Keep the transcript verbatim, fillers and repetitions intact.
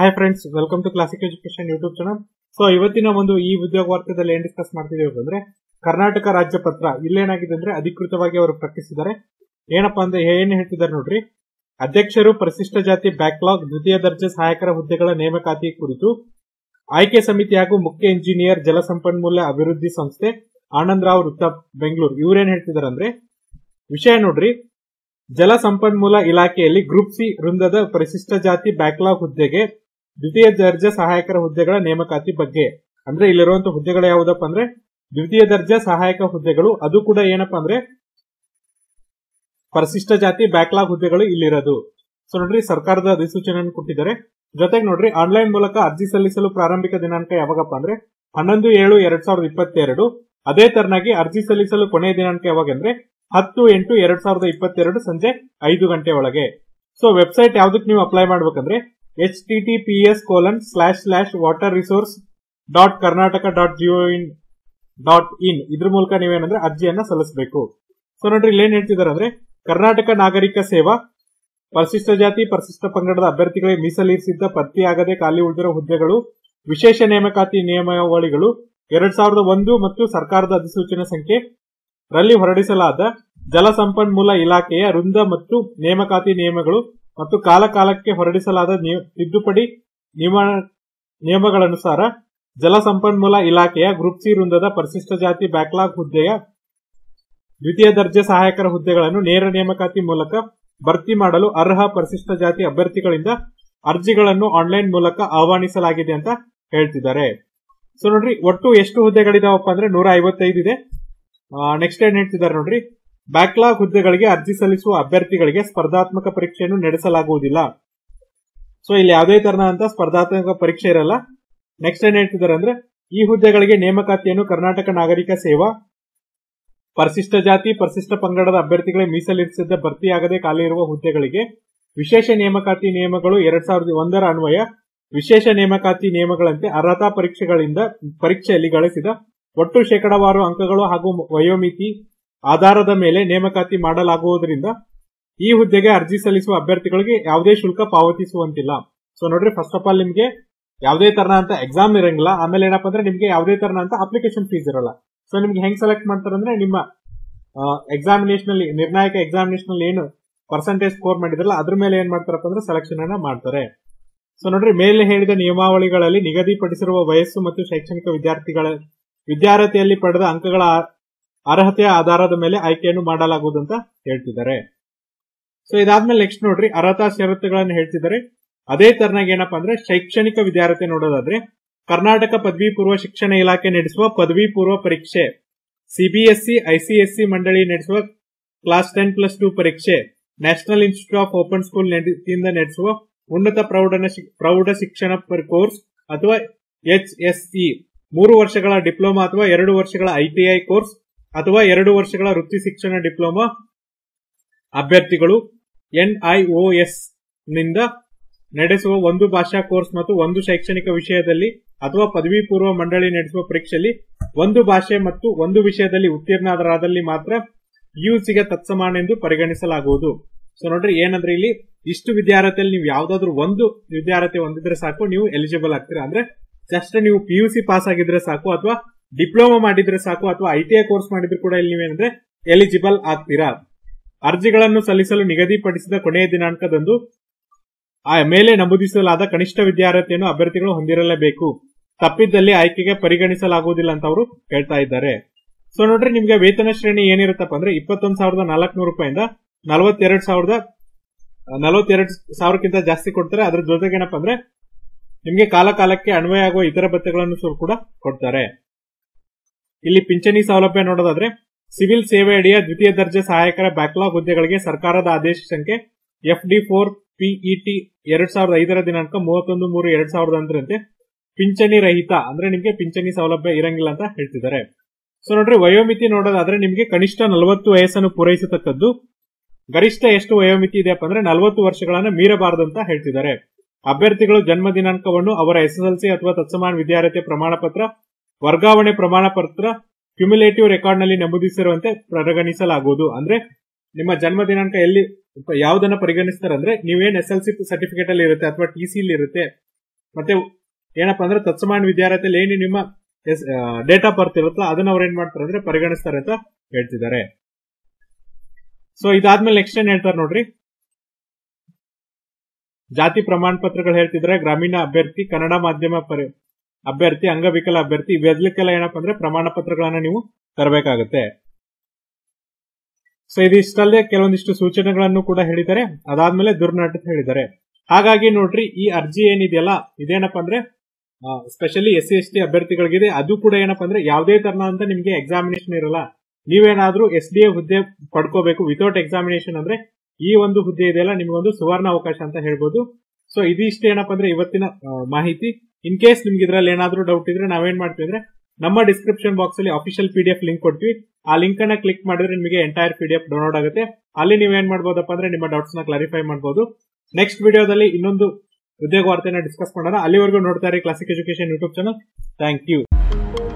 Hi friends, welcome to Classic Education YouTube channel. So ಇವತ್ತಿನ ಒಂದು ಈ ಉದ್ಯೋಗ ವಾರ್ತೆದಲ್ಲಿ ಏನ್ ಡಿಸ್ಕಸ್ ಮಾಡ್ತಿದ್ದೀವಿ ಅಂದ್ರೆ ಕರ್ನಾಟಕ ರಾಜ್ಯ ಪತ್ರ. ಇಲ್ಲೇನಾಗಿದೆ ಅಂದ್ರೆ ಅಧಿಕೃತವಾಗಿ ಅವರು ಪ್ರಕಟಿಸಿದ್ದಾರೆ. ಏನಪ್ಪಾ ಅಂದ್ರೆ ಏನ್ ಹೇಳ್ತಿದ್ದಾರೆ ನೋಡ್ರಿ. ಅಧ್ಯಕ್ಷರು ಪರಿಶಿಷ್ಟ ಜಾತಿ ಬ್ಯಾಕ್ಲಾಗ್ ದ್ವಿತೀಯ ದರ್ಜೆ ಸಹಾಯಕರ ಹುದ್ದೆಗಳ ನೇಮಕಾತಿ ಕುರಿತು ಆಯ್ಕೆ ಸಮಿತಿ ಹಾಗೂ ಮುಖ್ಯ ಇಂಜಿನಿಯರ್ ಜಲಸಂಪನ್ಮೂಲ ಅಭಿವೃದ್ಧಿ ಸಂಸ್ಥೆ ಆನಂದ್ ರಾವ್ ವೃತ್ತ ಬೆಂಗಳೂರು ಇವ್ರೇನ್ ಹೇಳ್ತಿದಾರೆ ಅಂದ್ರೆ ವಿಷಯ ನೋಡ್ರಿ. ಜಲ ಸಂಪನ್ಮೂಲ ಇಲಾಖೆಯಲ್ಲಿ ಗ್ರೂಪ್ ಸಿ ವೃಂದದ ಪರಿಶಿಷ್ಟ ಜಾತಿ ಬ್ಯಾಕ್ಲಾಗ್ ಹುದ್ದೆಗೆ ದ್ವಿತೀಯ ದರ್ಜೆ ಸಹಾಯಕರ ಹುದ್ದೆಗಳ ನೇಮಕಾತಿ ಬಗ್ಗೆ. ಅಂದ್ರೆ ಇಲ್ಲಿರುವಂತಹ ಹುದ್ದೆಗಳು ಯಾವುದಪ್ಪ ಅಂದ್ರೆ ದ್ವಿತೀಯ ದರ್ಜೆ ಸಹಾಯಕ ಹುದ್ದೆಗಳು. ಅದು ಕೂಡ ಏನಪ್ಪಾ ಅಂದ್ರೆ ಪರಿಶಿಷ್ಟ ಜಾತಿ ಬ್ಯಾಕ್ಲಾಗ್ ಹುದ್ದೆಗಳು ಇಲ್ಲಿರೋದು. ಸೊ ನೋಡ್ರಿ, ಸರ್ಕಾರದ ಅಧಿಸೂಚನೆಯನ್ನು ಕೊಟ್ಟಿದ್ದಾರೆ. ಜೊತೆಗೆ ನೋಡ್ರಿ, ಆನ್ಲೈನ್ ಮೂಲಕ ಅರ್ಜಿ ಸಲ್ಲಿಸಲು ಪ್ರಾರಂಭಿಕ ದಿನಾಂಕ ಯಾವಾಗಪ್ಪ ಅಂದ್ರೆ ಹನ್ನೊಂದು ಏಳು ಎರಡ್ ಸಾವಿರದ ಇಪ್ಪತ್ತೆರಡು. ಅದೇ ತರನಾಗಿ ಅರ್ಜಿ ಸಲ್ಲಿಸಲು ಕೊನೆಯ ದಿನಾಂಕ ಯಾವಾಗ ಅಂದ್ರೆ ಹತ್ತು ಎಂಟು ಎರಡ್ ಸಾವಿರದ ಇಪ್ಪತ್ತೆರಡು ಸಂಜೆ ಐದು ಗಂಟೆ ಒಳಗೆ. ಸೊ ವೆಬ್ಸೈಟ್ ಯಾವ್ದಕ್ ನೀವು ಅಪ್ಲೈ ಮಾಡ್ಬೇಕಂದ್ರೆ H T T P S colon slash slash water resource dot Karnataka dot G O in dot in ಇದ್ರ ಮೂಲಕ ನೀವೇನಂದ್ರೆ ಅರ್ಜಿಯನ್ನ ಸಲ್ಲಿಸಬೇಕು. ಸೊ ನೋಡ್ರಿ, ಇಲ್ಲಿ ಏನ್ ಹೇಳ್ತಿದಾರೆ ಅಂದ್ರೆ ಕರ್ನಾಟಕ ನಾಗರಿಕ ಸೇವಾ ಪರಿಶಿಷ್ಟ ಜಾತಿ ಪರಿಶಿಷ್ಟ ಪಂಗಡದ ಅಭ್ಯರ್ಥಿಗಳಿಗೆ ಮೀಸಲಿರಿಸಿದ್ದ ಭರ್ತಿಯಾಗದೆ ಖಾಲಿ ಉಳಿದಿರೋ ಹುದ್ದೆಗಳು ವಿಶೇಷ ನೇಮಕಾತಿ ನಿಯಮಾವಳಿಗಳು ಎರಡ್ ಸಾವಿರದ ಒಂದು ಮತ್ತು ಸರ್ಕಾರದ ಅಧಿಸೂಚನೆ ಸಂಖ್ಯೆ ರಲ್ಲಿ ಹೊರಡಿಸಲಾದ ಜಲಸಂಪನ್ಮೂಲ ಇಲಾಖೆಯ ವೃಂದ ಮತ್ತು ನೇಮಕಾತಿ ನಿಯಮಗಳು ಮತ್ತು ಕಾಲ ಕಾಲಕ್ಕೆ ಹೊರಡಿಸಲಾದ ತಿದ್ದುಪಡಿ ನಿಯಮಗಳನುಸಾರ ಜಲಸಂಪನ್ಮೂಲ ಇಲಾಖೆಯ ಗ್ರೂಪ್ ಸಿ ವೃಂದದ ಪರಿಶಿಷ್ಟ ಜಾತಿ ಬ್ಯಾಕ್ಲಾಗ್ ಹುದ್ದೆಯ ದ್ವಿತೀಯ ದರ್ಜೆ ಸಹಾಯಕರ ಹುದ್ದೆಗಳನ್ನು ನೇರ ನೇಮಕಾತಿ ಮೂಲಕ ಭರ್ತಿ ಮಾಡಲು ಅರ್ಹ ಪರಿಶಿಷ್ಟ ಜಾತಿ ಅಭ್ಯರ್ಥಿಗಳಿಂದ ಅರ್ಜಿಗಳನ್ನು ಆನ್ಲೈನ್ ಮೂಲಕ ಆಹ್ವಾನಿಸಲಾಗಿದೆ ಅಂತ ಹೇಳ್ತಿದ್ದಾರೆ. ಸೊ ನೋಡ್ರಿ, ಒಟ್ಟು ಎಷ್ಟು ಹುದ್ದೆಗಳಿದಾವಪ್ಪ ಅಂದ್ರೆ ನೂರ ಐವತ್ತೈದು ಇದೆ. ನೆಕ್ಸ್ಟ್ ಏನ್ ಹೇಳ್ತಿದ್ದಾರೆ ನೋಡ್ರಿ, ಬ್ಯಾಕ್ಲಾಗ್ ಹುದ್ದೆಗಳಿಗೆ ಅರ್ಜಿ ಸಲ್ಲಿಸುವ ಅಭ್ಯರ್ಥಿಗಳಿಗೆ ಸ್ಪರ್ಧಾತ್ಮಕ ಪರೀಕ್ಷೆಯನ್ನು ನಡೆಸಲಾಗುವುದಿಲ್ಲ. ಸೊ ಇಲ್ಲಿ ಯಾವುದೇ ತರನಾದಂತಹ ಸ್ಪರ್ಧಾತ್ಮಕ ಪರೀಕ್ಷೆ ಇರಲ್ಲ. ನೆಕ್ಸ್ಟ್ ಏನ್ ಹೇಳ್ತಿದ್ದಾರೆ ಅಂದ್ರೆ ಈ ಹುದ್ದೆಗಳಿಗೆ ನೇಮಕಾತಿಯನ್ನು ಕರ್ನಾಟಕ ನಾಗರಿಕ ಸೇವಾ ಪರಿಶಿಷ್ಟ ಜಾತಿ ಪರಿಶಿಷ್ಟ ಪಂಗಡದ ಅಭ್ಯರ್ಥಿಗಳಿಗೆ ಮೀಸಲಿರಿಸಿದ್ದ ಭರ್ತಿಯಾಗದೆ ಖಾಲಿ ಇರುವ ಹುದ್ದೆಗಳಿಗೆ ವಿಶೇಷ ನೇಮಕಾತಿ ನಿಯಮಗಳು ಎರಡ್ ಸಾವಿರದ ಒಂದರ ಅನ್ವಯ ವಿಶೇಷ ನೇಮಕಾತಿ ನಿಯಮಗಳಂತೆ ಅರ್ಹತಾ ಪರೀಕ್ಷೆಗಳಿಂದ ಪರೀಕ್ಷೆಯಲ್ಲಿ ಗಳಿಸಿದ ಒಟ್ಟು ಶೇಕಡಾವಾರು ಅಂಕಗಳು ಹಾಗೂ ವಯೋಮಿತಿ ಆಧಾರದ ಮೇಲೆ ನೇಮಕಾತಿ ಮಾಡಲಾಗುವುದರಿಂದ ಈ ಹುದ್ದೆಗೆ ಅರ್ಜಿ ಸಲ್ಲಿಸುವ ಅಭ್ಯರ್ಥಿಗಳಿಗೆ ಯಾವುದೇ ಶುಲ್ಕ ಪಾವತಿಸುವಂತಿಲ್ಲ. ಸೊ ನೋಡ್ರಿ, ಫಸ್ಟ್ ಆಫ್ ಆಲ್ ನಿಮ್ಗೆ ಯಾವುದೇ ತರನಾದಂತ ಎಕ್ಸಾಮ್ ಇರಂಗಿಲ್ಲ. ಆಮೇಲೆ ಏನಪ್ಪಾ ಅಂದ್ರೆ ನಿಮ್ಗೆ ಯಾವುದೇ ತರನಾದಂತ ಅಪ್ಲಿಕೇಶನ್ ಫೀಸ್ ಇರಲ್ಲ. ಸೊ ನಿಮ್ಗೆ ಹೆಂಗ್ ಸೆಲೆಕ್ಟ್ ಮಾಡ್ತಾರೆ ಅಂದ್ರೆ ನಿಮ್ಮ ಎಕ್ಸಾಮಿನೇಷನ್ ಅಲ್ಲಿ ನಿರ್ಣಾಯಕ ಎಕ್ಸಾಮಿನೇಷನ್ ಅಲ್ಲಿ ಏನು ಪರ್ಸೆಂಟೇಜ್ ಸ್ಕೋರ್ ಮಾಡಿದ್ರಲ್ಲ ಅದ್ರ ಮೇಲೆ ಏನ್ ಮಾಡ್ತಾರಪ್ಪ ಅಂದ್ರೆ ಸೆಲೆಕ್ಷನ್ ಅನ್ನ ಮಾಡ್ತಾರೆ. ಸೊ ನೋಡ್ರಿ, ಮೇಲೆ ಹೇಳಿದ ನಿಯಮಾವಳಿಗಳಲ್ಲಿ ನಿಗದಿಪಡಿಸಿರುವ ವಯಸ್ಸು ಮತ್ತು ಶೈಕ್ಷಣಿಕ ವಿದ್ಯಾರ್ಥಿಗಳ ವಿದ್ಯಾರ್ಥಿಯಲ್ಲಿ ಪಡೆದ ಅಂಕಗಳ ಅರ್ಹತೆಯ ಆಧಾರದ ಮೇಲೆ ಆಯ್ಕೆಯನ್ನು ಮಾಡಲಾಗುವುದು ಅಂತ ಹೇಳ್ತಿದ್ದಾರೆ. ಸೊ ಇದಾದ್ಮೇಲೆ ನೆಕ್ಸ್ಟ್ ನೋಡ್ರಿ, ಅರ್ಹತಾ ಷರತ್ತುಗಳನ್ನು ಹೇಳ್ತಿದ್ದಾರೆ. ಅದೇ ತರನಾಗಿ ಏನಪ್ಪಾ ಅಂದ್ರೆ ಶೈಕ್ಷಣಿಕ ವಿದ್ಯಾರ್ಥಿ ನೋಡೋದಾದ್ರೆ ಕರ್ನಾಟಕ ಪದವಿ ಪೂರ್ವ ಶಿಕ್ಷಣ ಇಲಾಖೆ ನಡೆಸುವ ಪದವಿ ಪೂರ್ವ ಪರೀಕ್ಷೆ, ಸಿಬಿಎಸ್ಇ ಐಸಿಎಸ್ಸಿ ಮಂಡಳಿ ನಡೆಸುವ ಕ್ಲಾಸ್ ಟೆನ್ ಪ್ಲಸ್ ಟೂ ಪರೀಕ್ಷೆ, national institute of open school ಇಂದ ನಡೆಸುವ ಉನ್ನತ ಪ್ರೌಢ ಶಿಕ್ಷಣ ಕೋರ್ಸ್ ಅಥವಾ ಎಚ್ ಎಸ್ ಇ, ಮೂರು ವರ್ಷಗಳ ಡಿಪ್ಲೊಮಾ ಅಥವಾ ಎರಡು ವರ್ಷಗಳ ಐಟಿಐ ಕೋರ್ಸ್ ಅಥವಾ ಎರಡು ವರ್ಷಗಳ ವೃತ್ತಿ ಶಿಕ್ಷಣ ಡಿಪ್ಲೊಮಾ ಅಭ್ಯರ್ಥಿಗಳು ಎನ್ಐಒಎಸ್ ನಿಂದ ನಡೆಸುವ ಒಂದು ಭಾಷಾ ಕೋರ್ಸ್ ಮತ್ತು ಒಂದು ಶೈಕ್ಷಣಿಕ ವಿಷಯದಲ್ಲಿ ಅಥವಾ ಪದವಿ ಪೂರ್ವ ಮಂಡಳಿ ನಡೆಸುವ ಪರೀಕ್ಷೆಯಲ್ಲಿ ಒಂದು ಭಾಷೆ ಮತ್ತು ಒಂದು ವಿಷಯದಲ್ಲಿ ಉತ್ತೀರ್ಣರಾದಲ್ಲಿ ಮಾತ್ರ ಪಿಯುಸಿಗೆ ತತ್ಸಮಾನ ಎಂದು ಪರಿಗಣಿಸಲಾಗುವುದು. ಸೊ ನೋಡ್ರಿ, ಏನಂದ್ರೆ ಇಲ್ಲಿ ಇಷ್ಟು ವಿದ್ಯಾರ್ಥಿಯಲ್ಲಿ ನೀವು ಯಾವ್ದಾದ್ರು ಒಂದು ವಿದ್ಯಾರ್ಥಿ ಹೊಂದಿದ್ರೆ ಸಾಕು, ನೀವು ಎಲಿಜಿಬಲ್ ಆಗ್ತೀರಾ. ಅಂದ್ರೆ ಜಸ್ಟ್ ನೀವು ಪಿಯುಸಿ ಪಾಸ್ ಆಗಿದ್ರೆ ಸಾಕು, ಅಥವಾ ಡಿಪ್ಲೊಮಾ ಮಾಡಿದ್ರೆ ಸಾಕು, ಅಥವಾ ಐಟಿಐ ಕೋರ್ಸ್ ಮಾಡಿದ್ರೆ ಕೂಡ ಇಲ್ಲಿ ನೀವೇನಂದ್ರೆ ಎಲಿಜಿಬಲ್ ಆಗ್ತೀರಾ. ಅರ್ಜಿಗಳನ್ನು ಸಲ್ಲಿಸಲು ನಿಗದಿಪಡಿಸಿದ ಕೊನೆಯ ದಿನಾಂಕದಂದು ಆ ಮೇಲೆ ನಮೂದಿಸಲಾದ ಕನಿಷ್ಠ ವಿದ್ಯಾರ್ಥಿಯನ್ನು ಅಭ್ಯರ್ಥಿಗಳು ಹೊಂದಿರಲೇಬೇಕು. ತಪ್ಪಿದ್ದಲ್ಲಿ ಆಯ್ಕೆಗೆ ಪರಿಗಣಿಸಲಾಗುವುದಿಲ್ಲ ಅಂತ ಅವರು ಹೇಳ್ತಾ ಇದ್ದಾರೆ. ಸೊ ನೋಡ್ರಿ, ನಿಮ್ಗೆ ವೇತನ ಶ್ರೇಣಿ ಏನಿರುತ್ತಪ್ಪ ಅಂದ್ರೆ ಇಪ್ಪತ್ತೊಂದು ಸಾವಿರದ ನಾಲ್ಕುನೂರು ರೂಪಾಯಿಂದ ನಲವತ್ತೆರಡು ಸಾವಿರದ ನಲವತ್ತೆರಡು ಸಾವಿರಕ್ಕಿಂತ ಜಾಸ್ತಿ ಕೊಡ್ತಾರೆ. ಅದ್ರ ಜೊತೆಗೆ ಏನಪ್ಪಾ ಅಂದ್ರೆ ನಿಮ್ಗೆ ಕಾಲ ಕಾಲಕ್ಕೆ ಅನ್ವಯ ಆಗುವ ಇತರ ಭತ್ಯೆಗಳನ್ನು ಕೂಡ ಕೊಡ್ತಾರೆ. ಇಲ್ಲಿ ಪಿಂಚಣಿ ಸೌಲಭ್ಯ ನೋಡೋದಾದ್ರೆ ಸಿವಿಲ್ ಸೇವೆ ಅಡಿಯ ದ್ವಿತೀಯ ದರ್ಜೆ ಸಹಾಯಕರ ಬ್ಯಾಕ್ಲಾಗ್ ಹುದ್ದೆಗಳಿಗೆ ಸರ್ಕಾರದ ಆದೇಶ ಸಂಖ್ಯೆ ಎಫ್ ಡಿ ಫೋರ್ ಪಿಇಟಿ ಎರಡ್ ಸಾವಿರದ ಐದರ ದಿನಾಂಕ ಮೂವತ್ತೊಂದು ಮೂರು ಎರಡ್ ಸಾವಿರದ ಒಂದರಂತೆ ಪಿಂಚಣಿ ರಹಿತ ಅಂದ್ರೆ ನಿಮ್ಗೆ ಪಿಂಚಣಿ ಸೌಲಭ್ಯ ಇರಂಗಿಲ್ಲ ಅಂತ ಹೇಳ್ತಿದ್ದಾರೆ. ಸೊ ನೋಡ್ರಿ, ವಯೋಮಿತಿ ನೋಡೋದಾದ್ರೆ ನಿಮ್ಗೆ ಕನಿಷ್ಠ ನಲವತ್ತು ವಯಸ್ಸನ್ನು ಪೂರೈಸತಕ್ಕದ್ದು, ಗರಿಷ್ಠ ಎಷ್ಟು ವಯೋಮಿತಿ ಇದೆಯಪ್ಪ ಅಂದ್ರೆ ನಲವತ್ತು ವರ್ಷಗಳನ್ನ ಮೀರಬಾರದು ಅಂತ ಹೇಳ್ತಿದ್ದಾರೆ. ಅಭ್ಯರ್ಥಿಗಳು ಜನ್ಮ ದಿನಾಂಕವನ್ನು ಅವರ ಎಸ್ಎಸ್ಎಲ್ಸಿ ಅಥವಾ ತತ್ಸಮಾನ ವಿದ್ಯಾರ್ಥಿ ಪ್ರಮಾಣ ಪತ್ರ, ವರ್ಗಾವಣೆ ಪ್ರಮಾಣ ಪತ್ರ, ಕ್ಯುಮ್ಯುಲೇಟಿವ್ ರೆಕಾರ್ಡ್ ನಲ್ಲಿ ನಮೂದಿಸಿರುವಂತೆ ಪರಿಗಣಿಸಲಾಗುವುದು. ಅಂದ್ರೆ ನಿಮ್ಮ ಜನ್ಮ ದಿನಾಂಕ ಎಲ್ಲಿ ಯಾವ್ದನ್ನ ಪರಿಗಣಿಸ್ತಾರೆ ಅಂದ್ರೆ ನೀವೇನ್ ಎಸ್ ಎಲ್ ಸಿ ಸರ್ಟಿಫಿಕೇಟ್ ಅಲ್ಲಿ ಇರುತ್ತೆ ಅಥವಾ ಟಿ ಸಿ ಇರುತ್ತೆ ಮತ್ತೆ ಏನಪ್ಪಾ ಅಂದ್ರೆ ತತ್ಸಮಾನ ವಿದ್ಯಾರ್ಥಿಯಲ್ಲಿ ಏನು ನಿಮ್ಮ ಡೇಟ್ ಆಫ್ ಬರ್ತ್ ಇರುತ್ತಲ್ಲ ಅದನ್ನ ಅವ್ರು ಏನ್ ಮಾಡ್ತಾರೆ ಅಂದ್ರೆ ಪರಿಗಣಿಸ್ತಾರೆ ಅಂತ ಹೇಳ್ತಿದ್ದಾರೆ. ಸೊ ಇದಾದ್ಮೇಲೆ ನೆಕ್ಸ್ಟ್ ಏನ್ ಹೇಳ್ತಾರೆ ನೋಡ್ರಿ, ಜಾತಿ ಪ್ರಮಾಣ ಪತ್ರಗಳು ಹೇಳ್ತಿದ್ರೆ ಗ್ರಾಮೀಣ ಅಭ್ಯರ್ಥಿ, ಕನ್ನಡ ಮಾಧ್ಯಮ ಪರಿ ಅಭ್ಯರ್ಥಿ, ಅಂಗವಿಕಲ ಅಭ್ಯರ್ಥಿ ಇವೆಲ್ಲಕ್ಕೆಲ್ಲ ಏನಪ್ಪಾ ಅಂದ್ರೆ ಪ್ರಮಾಣ ಪತ್ರಗಳನ್ನ ನೀವು ತರಬೇಕಾಗುತ್ತೆ. ಸೊ ಇದಿಷ್ಟಲ್ಲದೆ ಕೆಲವೊಂದಿಷ್ಟು ಸೂಚನೆಗಳನ್ನು ಕೂಡ ಹೇಳಿದ್ದಾರೆ. ಅದಾದ್ಮೇಲೆ ದುರ್ನಡತೆ ಹೇಳಿದ್ದಾರೆ. ಹಾಗಾಗಿ ನೋಡ್ರಿ ಈ ಅರ್ಜಿ ಏನಿದೆಯಲ್ಲ ಇದೇನಪ್ಪ ಅಂದ್ರೆ specially S C S T ಅಭ್ಯರ್ಥಿಗಳಿಗಿದೆ. ಅದು ಕೂಡ ಏನಪ್ಪಾ ಅಂದ್ರೆ ಯಾವುದೇ ತರನಾದಂತ ನಿಮ್ಗೆ ಎಕ್ಸಾಮಿನೇಷನ್ ಇರಲ್ಲ. ನೀವೇನಾದ್ರೂ ಎಸ್ ಡಿ ಎ ಹುದ್ದೆ ಪಡ್ಕೋಬೇಕು ವಿತೌಟ್ ಎಕ್ಸಾಮಿನೇಷನ್ ಅಂದ್ರೆ ಈ ಒಂದು ಹುದ್ದೆ ಇದೆಯಲ್ಲ ನಿಮ್ಗೊಂದು ಸುವರ್ಣ ಅವಕಾಶ ಅಂತ ಹೇಳ್ಬೋದು. ಸೊ ಇದಿಷ್ಟು ಏನಪ್ಪಾ ಅಂದ್ರೆ ಇವತ್ತಿನ ಮಾಹಿತಿ. ಇನ್ ಕೇಸ್ ನಿಮ್ಗೆ ಇದ್ರಲ್ಲಿ ಏನಾದ್ರೂ ಡೌಟ್ ಇದ್ರೆ ನಾವೇನ್ ಮಾಡ್ತೀವಿ ಅಂದ್ರೆ ನಮ್ಮ ಡಿಸ್ಕ್ರಿಪ್ಷನ್ ಬಾಕ್ಸ್ ಅಲ್ಲಿ official P D F link ಕೊಡ್ತೀವಿ. ಆ ಲಿಂಕ್ ಅನ್ನ ಕ್ಲಿಕ್ ಮಾಡಿದ್ರೆ ನಿಮಗೆ entire P D F download ಆಗುತ್ತೆ. ಅಲ್ಲಿ ನೀವೇನ್ ಮಾಡ್ಬೋದಪ್ಪ ಅಂದ್ರೆ ನಿಮ್ಮ ಡೌಟ್ಸ್ ನ ಕ್ಲಾರಿಫೈ ಮಾಡಬಹುದು. ನೆಕ್ಸ್ಟ್ ವಿಡಿಯೋದಲ್ಲಿ ಇನ್ನೊಂದು ಉದ್ಯೋಗ ವಾರ್ತೆನ ಡಿಸ್ಕಸ್ ಮಾಡೋಣ. ಅಲ್ಲಿವರೆಗೂ ನೋಡ್ತಾ ಇರಿ Classic Education YouTube channel. Thank you.